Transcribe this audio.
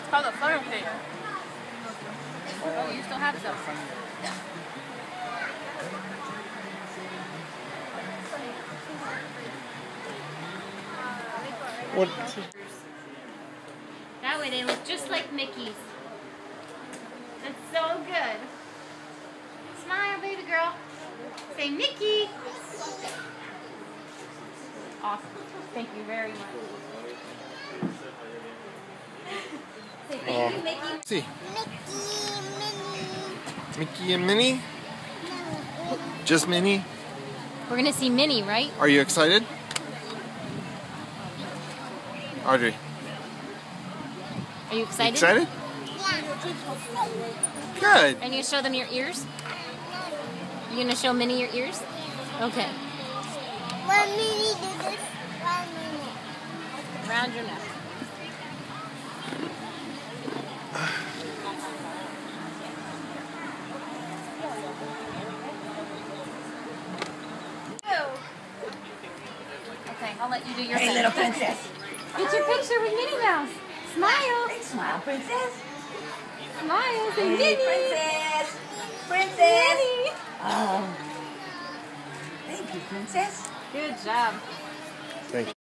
It's called a funnel cake. Oh, you still have some. What? That way they look just like Mickey's. That's so good. Smile, baby girl. Say Mickey. Awesome. Thank you very much. Say thank you, Mickey. See. Mickey and Minnie? Just Minnie? We're gonna see Minnie, right? Are you excited? Audrey. Are you excited? Excited? Good. Are you gonna show them your ears? You gonna show Minnie your ears? Okay. 1 minute do this. 1 minute. Around your neck. Okay, I'll let you do your Hey, thing. little princess. Get your picture with Minnie Mouse. Smile. Big smile, princess. Smile. Say Hey, Minnie. princess. Princess. Minnie. Oh. Thank you, princess. Good job. Thank you.